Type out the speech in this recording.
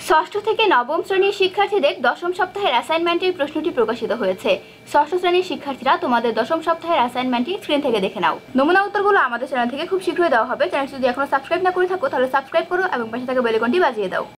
ষষ্ঠ থেকে নবম শ্রেণীর শিক্ষার্থীদের দশম সপ্তাহের অ্যাসাইনমেন্টের প্রশ্নটি প্রকাশিত হয়েছে। ষষ্ঠ শ্রেণীর শিক্ষার্থীরা তোমাদের দশম সপ্তাহের অ্যাসাইনমেন্টটি স্ক্রিন থেকে দেখে নাও। নমুনা উত্তরগুলো আমাদের চ্যানেল থেকে খুব শীঘ্রই দেওয়া হবে। চ্যানেলটি যদি এখনো সাবস্ক্রাইব না করে থাকো তাহলে সাবস্ক্রাইব করো এবং পাশে থাকা বেল আইকনটি বাজিয়ে দাও।